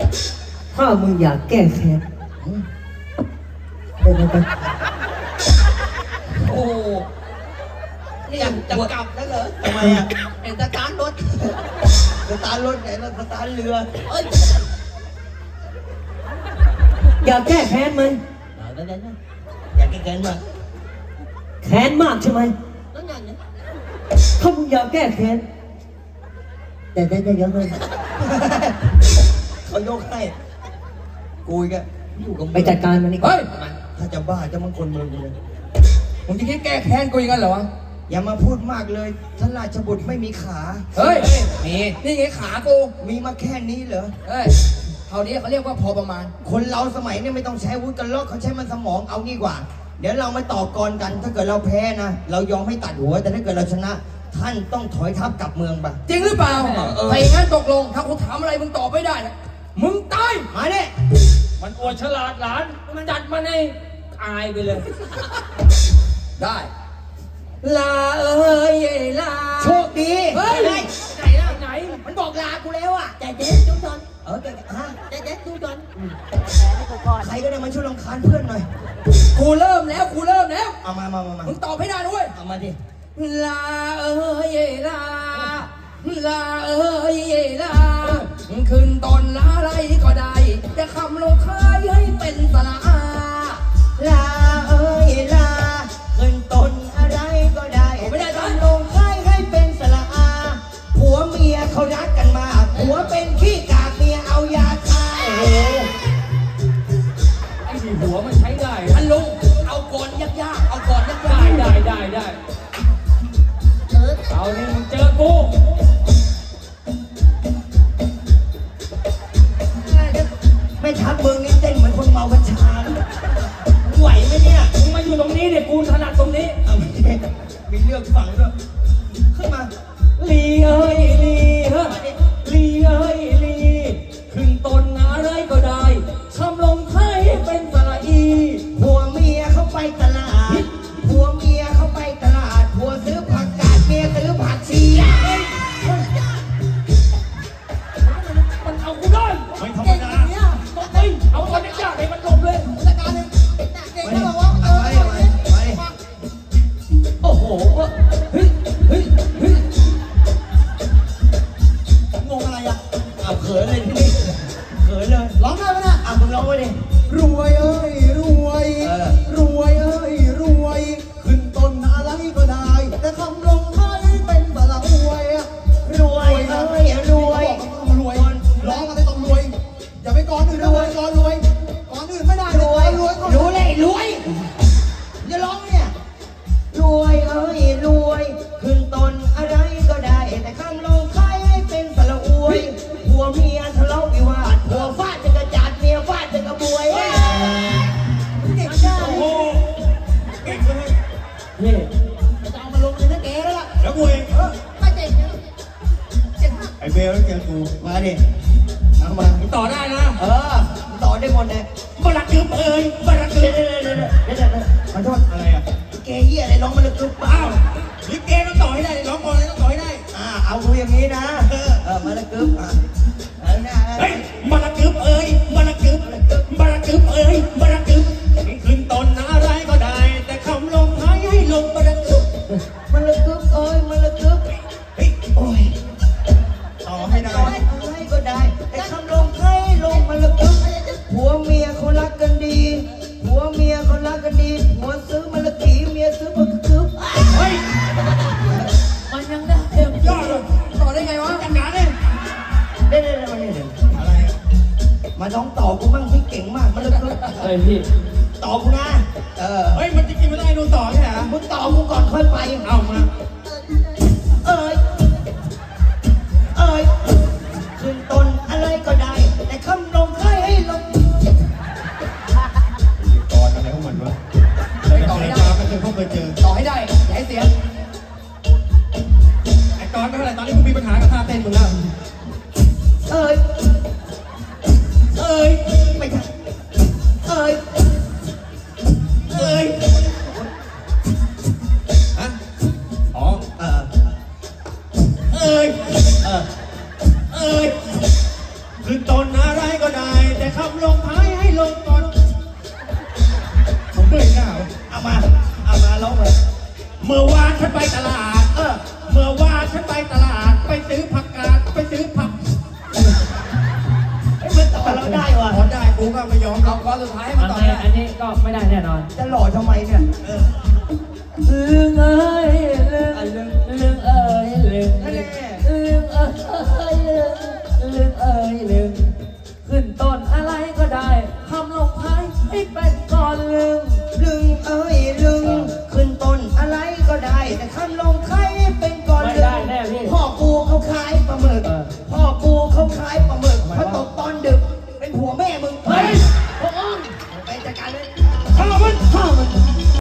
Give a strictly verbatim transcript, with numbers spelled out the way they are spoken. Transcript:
ถ้ามึงอยากแก้แค้นไปไปไปโอ้นี่อยากจะกลับแล้วเหรอทำไมอ่ะเห็นสตาร์ทรถสตาร์ทรถไหนแล้วสตาร์ทเรือเอ้ยอยากแก้แค้นไหมได้ได้ได้อยากแก้แค้นมากแค้นมากใช่ไหมแล้วอย่างนี้ถ้ามึงอยากแก้แค้นแต่ได้ได้เยอะเลยเขายกให้กูแกอยู่กับไปจัดการมันนี่เฮ้ยถ้าจะบ้าจะมันคนเมืองกูเลยมึงจะคิดแก้แค้นกูอย่างนั้นเหรอวะอย่ามาพูดมากเลยท่านราชบุตรไม่มีขาเฮ้ยมีนี่ไงขากูมีมาแค่นี้เหรอเฮ้ยเท่านี้เขาเรียกว่าพอประมาณคนเราสมัยนี้ไม่ต้องใช้วุฒิกันลอกเขาใช้มันสมองเอางี้กว่าเดี๋ยวเรามาต่อกรกันถ้าเกิดเราแพ้นะเรายอมให้ตัดหัวแต่ถ้าเกิดเราชนะท่านต้องถอยทัพกลับเมืองไปจริงหรือเปล่าถ้าอย่างนั้นตกลงถ้ากูถามอะไรมึงตอบไม่ได้นะมึงตายมาเนี่ยมันอวดฉลาดหลานมันจัดมาในอายไปเลยได้ลาเอ้ยลาโชคดีเฮ้ยไหนล่ะไหนมันบอกลากูแล้วอ่ะใจเย็นจุ๊บจอนเออฮะใจเย็นจุ๊บจอนใครก็ได้มาช่วยรำคาญเพื่อนหน่อยกูเริ่มแล้วกูเริ่มแล้วเอามามามามามึงตอบให้ได้ด้วยเอามาดิลาเอ้ยลาลาเอ้ยลาขึ้นตอนลาอะไรก็ได้แต่คำลงท้ายให้เป็นสระอาลาเอ้ยลาขึ้นต้นอะไรก็ได้ไม่ได้คำลงท้ายให้เป็นสระอาผัวเมียเขารักกันมากผัวเป็นขี้กากเมียเอายาฆ่าโอ้โหไอ้ที่หัวมันใช้ได้ท่านลุงเอาก่อนยากๆเอาก่อนยากๆได้ได้ได้ได้เอานี่มึงเจอกูไม่ทักมึงนี่เต้นเหมือนคนเมากัญชาไหวไหมเนี่ยมึงมาอยู่ตรงนี้เนี่ยกูถนัดตรงนี้เอามีเรื่องฝังด้วยขึ้นมาลีเอ้ยลีเฮ้ยลีเอ้ยลีขึ้นต้นอะไรก็ได้คำลงท้ายเป็นสระอีผัวเมียเขาไปตลาดผัวเมียเขาไปตลาดผัวซื้อผักกาดเมียซื้อผักชีมันเอากูได้ไม่ธรรมดาต้องไปเอาคนยากๆให้มันหลบเลยจัดการเลยเก่งนะบอกว่าเออโอ้โหเฮ้ยเฮ้ยเฮ้ยงงอะไรอ่ะเอาเขินเลยที่นี่เขินเลยร้องได้ไหมนะอ่ะมึงร้องไว้ดิรวยเอ้ยรวยรวยเอ้ยรวยขึ้นต้นอะไรก็ได้แต่คำลงท้ายเป็นสระอวยรวยเอ้ยรวยรวยร้องอะไรต้องรวยอย่าไปก่อนอื่นรวยก่อนรวยก่อนอื่นไม่ได้รวยรวยรู้เลยรวยอย่าร้องเนี่ยรวยเอ้ยรวยขึ้นต้นอะไรก็ได้แต่คำลงท้ายให้เป็นสระอวยผัวเมียทะเลาะวิวาทผัวฟาดจะกระจาดเมียฟาดจะกระบวยเก่งจ้าโอ้โหเก่งเลยนี่จะเอามาลงในนักเก๋แล้วล่ะแล้วกูเองไม่เจ๋งเจ๋งมากไอ้เบลแล้วเจอกูมาดิเอามาต่อได้นะเออต่อได้หมดเลยบารักกึบเอ้ยบารักกึบเดี๋ยวเดี๋ยวเดี๋ยวเดี๋ยวเดี๋ยวขอโทษอะไรอ่ะเกย์เหี้ยอะไรร้องมาเลยกึบอ้าวลิเกต้องต่อให้ได้ร้องก่อนเลยต้องต่อให้ได้อ่าเอาดูอย่างนี้นะเออเออมาเลยกึบอ่ะเฮ้ยบารักกึบเอ้ยบารักกึบบารักกึบเอ้ยบารักกึบขึ้นต้นอะไรก็ได้แต่คำลงท้ายให้ลงบารักกึบมาเลยกึบเอ้ยมาเลยกึบเฮ้ยโอ้ยต่อให้ได้อะไรก็ได้แต่คำลงท้ายลงมาเลยกึบผัวเมียเขารักกันดีผัวเมียเขารักกันดีผัวซื้อมาละกี่เมียซื้อมากึบเฮ้ยมันยังได้ยอดเลยต่อได้ไงวะกันงานเนี่ยเด้เด้มาเนี่ยอะไรอ่ะมาน้องต่อกูบ้างที่เก่งมากมาเลยกึบเฮ้ยพี่ต่อกูนะเออเฮ้ยมันจริงๆไม่ได้ดูต่อใช่ไหมมึงต่อกูก่อนค่อยไปเอามาเอ้ยเอ้ยขึ้นต้นอะไรก็ได้แต่คำลงท้ายให้ลงก่อนอะไรของมันวะต่อให้ได้ไม่เคยพบเคยเจอต่อให้ได้อย่าให้เสียไอ้ตอนไม่เท่าไหร่ตอนนี้มึงมีปัญหากับท่าเต้นมึงแล้วเอ้ยเอ้ยไม่ใช่เอ้ยเอ้ยฮะอ๋อนอะไรก็ได้ แต่คำลงท้ายให้ลงก่อนผมเบื่อหน้าเอามาเอามาลงเลยเมื่อวานฉันไปตลาดเออเมื่อวานฉันไปตลาดไปซื้อผักกาดไปซื้อผักไอ้เมื่อต่อเราได้ว่ะพอได้กูก็ไม่ยอมเอาข้อสุดท้ายมาต่ออันนี้อันนี้ก็ไม่ได้แน่นอนจะหล่อทำไมเนี่ยเออลึงเอ้ยลึงลึงเอ้ยลึงนั่นแหละลึงเอ้ยลึงลึงเอ้ยลึงขึ้นต้นอะไรก็ได้คำลงท้ายให้เป็นก่อนลึงลึงเอ้ยลึงขึ้นต้นอะไรก็ได้ แต่คำลงท้ายเป็นก่อนไม่ลึได้งแน่พี่พ่อกูเขาขายปลาหมึกเออพ่อกูเขาขายปลาหมึก